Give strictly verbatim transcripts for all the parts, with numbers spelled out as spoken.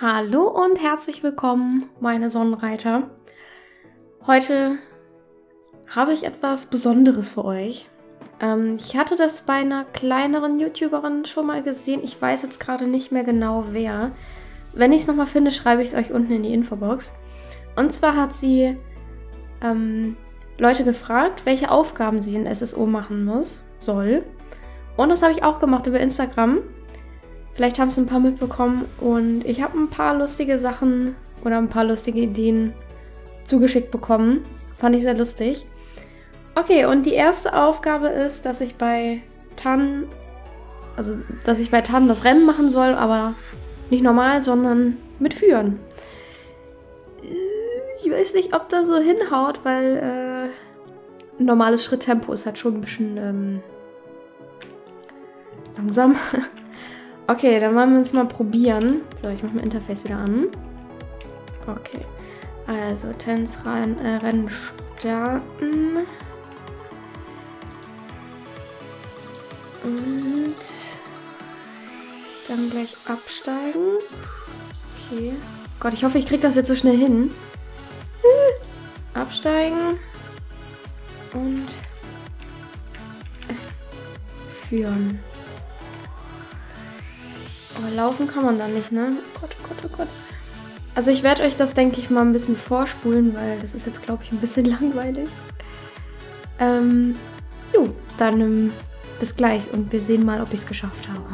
Hallo und herzlich willkommen, meine Sonnenreiter. Heute habe ich etwas Besonderes für euch. Ähm, ich hatte das bei einer kleineren YouTuberin schon mal gesehen. Ich weiß jetzt gerade nicht mehr genau wer. Wenn ich es nochmal finde, schreibe ich es euch unten in die Infobox. Und zwar hat sie ähm, Leute gefragt, welche Aufgaben sie in S S O machen muss, soll. Und das habe ich auch gemacht über Instagram. Vielleicht haben es ein paar mitbekommen und ich habe ein paar lustige Sachen oder ein paar lustige Ideen zugeschickt bekommen. Fand ich sehr lustig. Okay, und die erste Aufgabe ist, dass ich bei Tan, also dass ich bei Tan das Rennen machen soll, aber nicht normal, sondern mit Führen. Ich weiß nicht, ob das so hinhaut, weil äh, ein normales Schritttempo ist halt schon ein bisschen ähm, langsam. Okay, dann wollen wir es mal probieren. So, ich mache mein Interface wieder an. Okay, also Tanzrennen äh, Rennen starten. Und dann gleich absteigen. Okay. Gott, ich hoffe, ich kriege das jetzt so schnell hin. Absteigen. Und führen. Aber laufen kann man dann nicht, ne? Oh Gott, oh Gott, oh Gott. Also ich werde euch das, denke ich, mal ein bisschen vorspulen, weil das ist jetzt, glaube ich, ein bisschen langweilig. Ähm, jo, dann ähm, bis gleich und wir sehen mal, ob ich es geschafft habe.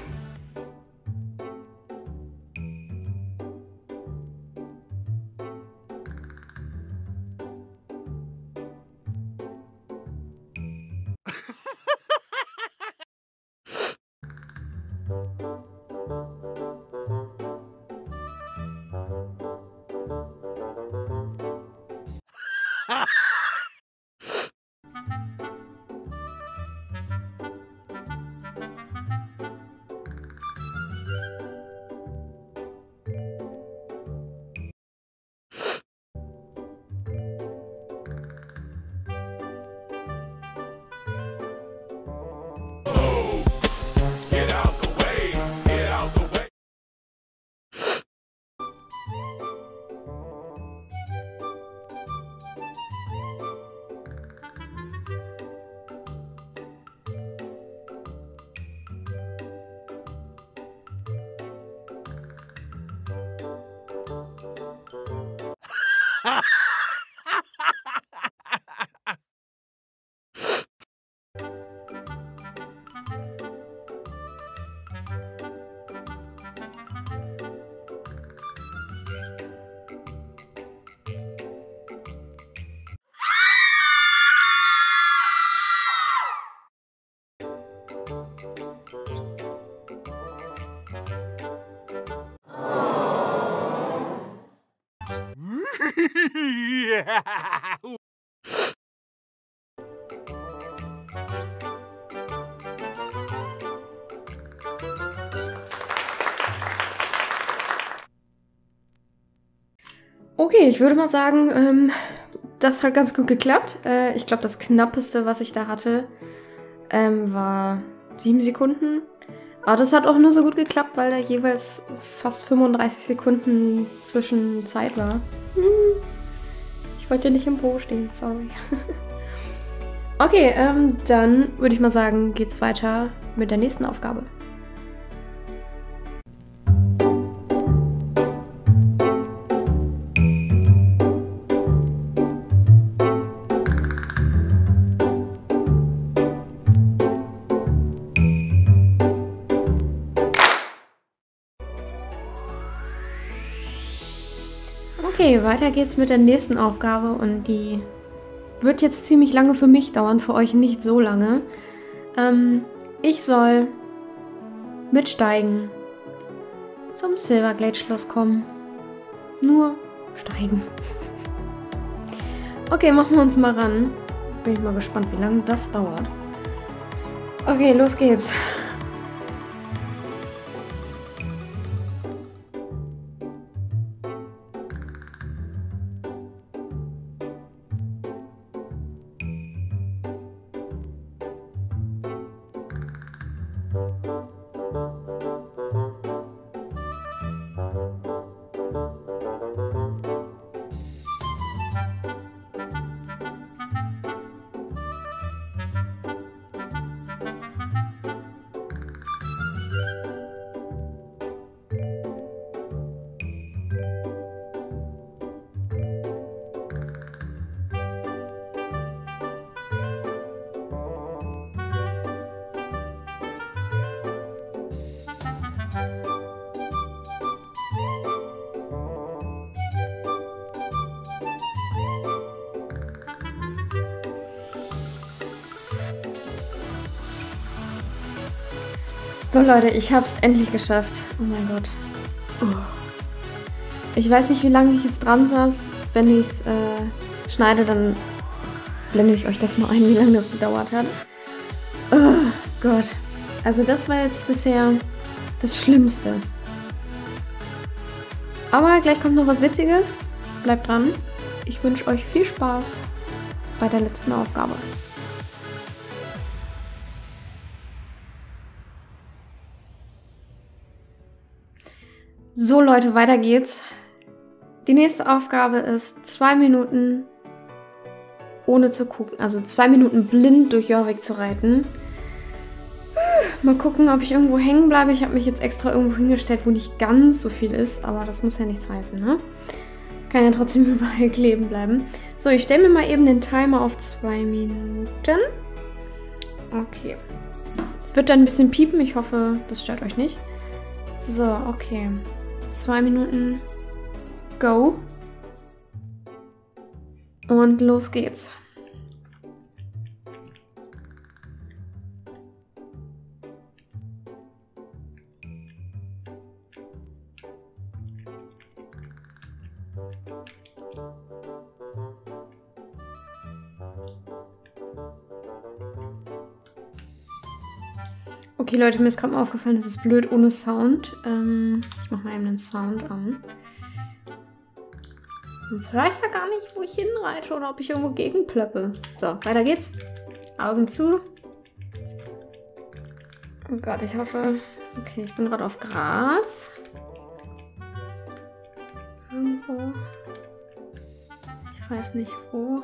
Okay, ich würde mal sagen, ähm, das hat ganz gut geklappt. Äh, ich glaube, das Knappeste, was ich da hatte, ähm, war sieben Sekunden. Aber das hat auch nur so gut geklappt, weil da jeweils fast fünfunddreißig Sekunden zwischen Zeit war. Ich wollte nicht im Bo stehen, sorry. Okay, ähm, dann würde ich mal sagen, geht's weiter mit der nächsten Aufgabe. Okay, weiter geht's mit der nächsten Aufgabe und die wird jetzt ziemlich lange für mich dauern, für euch nicht so lange. Ähm, ich soll mitsteigen zum Silverglade Schloss kommen. Nur steigen. Okay, machen wir uns mal ran. Bin ich mal gespannt, wie lange das dauert. Okay, los geht's. So Leute, ich habe es endlich geschafft. Oh mein Gott. Oh. Ich weiß nicht, wie lange ich jetzt dran saß. Wenn ich es äh, schneide, dann blende ich euch das mal ein, wie lange das gedauert hat. Oh Gott. Also das war jetzt bisher das Schlimmste. Aber gleich kommt noch was Witziges. Bleibt dran. Ich wünsche euch viel Spaß bei der letzten Aufgabe. So Leute, weiter geht's. Die nächste Aufgabe ist zwei Minuten ohne zu gucken, also zwei Minuten blind durch Jorvik zu reiten. Mal gucken, ob ich irgendwo hängen bleibe. Ich habe mich jetzt extra irgendwo hingestellt, wo nicht ganz so viel ist, aber das muss ja nichts heißen, ne? Kann ja trotzdem überall kleben bleiben. So, ich stelle mir mal eben den Timer auf zwei Minuten. Okay. Es wird dann ein bisschen piepen. Ich hoffe, das stört euch nicht. So, okay. Zwei Minuten. Go. Und los geht's. Okay, Leute, mir ist gerade mal aufgefallen, das ist blöd ohne Sound. Ähm, ich mache mal eben den Sound an. Sonst höre ich ja gar nicht, wo ich hinreite oder ob ich irgendwo gegenplöppe. So, weiter geht's. Augen zu. Oh Gott, ich hoffe... Okay, ich bin gerade auf Gras. Irgendwo. Ich weiß nicht wo.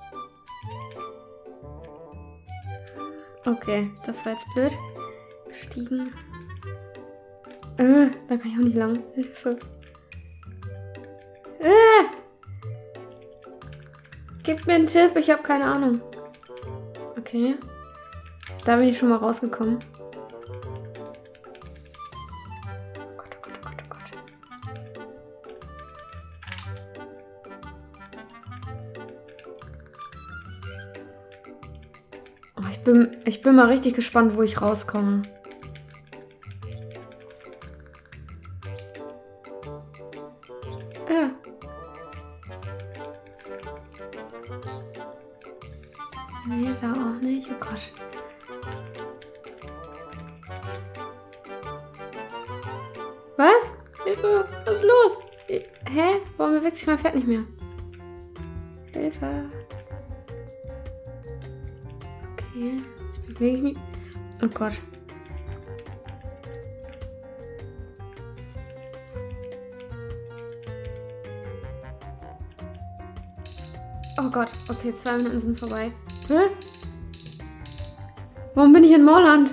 Okay, das war jetzt blöd. Gestiegen. Äh, da kann ich auch nicht lang. Hilfe. Äh! Gib mir einen Tipp, ich habe keine Ahnung. Okay. Da bin ich schon mal rausgekommen. Oh Gott, oh Gott, oh Gott, oh Gott. Oh, ich bin, ich bin mal richtig gespannt, wo ich rauskomme. Äh. Nee, da auch nicht. Oh Gott. Was? Hilfe! Was ist los? Hä? Warum bewegt sich mein Pferd nicht mehr? Hilfe! Okay, jetzt bewege ich mich. Oh Gott. Oh Gott, okay, zwei Minuten sind vorbei. Hä? Warum bin ich in Moorland?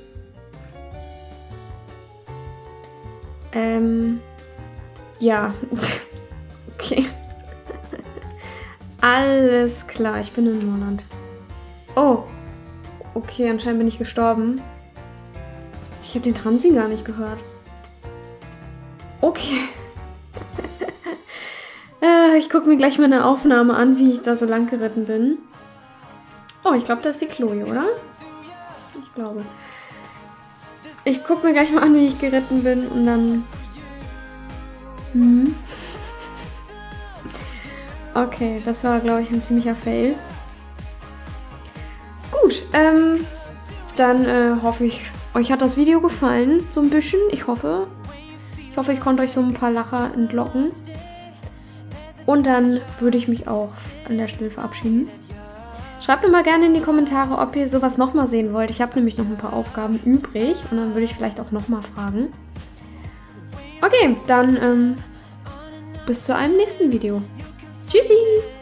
Ähm. Ja. Okay. Alles klar, ich bin in Moorland. Oh. Okay, anscheinend bin ich gestorben. Ich habe den Transi gar nicht gehört. Okay. äh, ich gucke mir gleich mal eine Aufnahme an, wie ich da so lang geritten bin. Oh, ich glaube, das ist die Chloe, oder? Ich glaube. Ich gucke mir gleich mal an, wie ich geritten bin und dann... Hm. Okay, das war, glaube ich, ein ziemlicher Fail. Gut, ähm, dann äh, hoffe ich, euch hat das Video gefallen, so ein bisschen. Ich hoffe. Ich hoffe, ich konnte euch so ein paar Lacher entlocken. Und dann würde ich mich auch an der Stelle verabschieden. Schreibt mir mal gerne in die Kommentare, ob ihr sowas nochmal sehen wollt. Ich habe nämlich noch ein paar Aufgaben übrig und dann würde ich vielleicht auch nochmal fragen. Okay, dann ähm, bis zu einem nächsten Video. Tschüssi!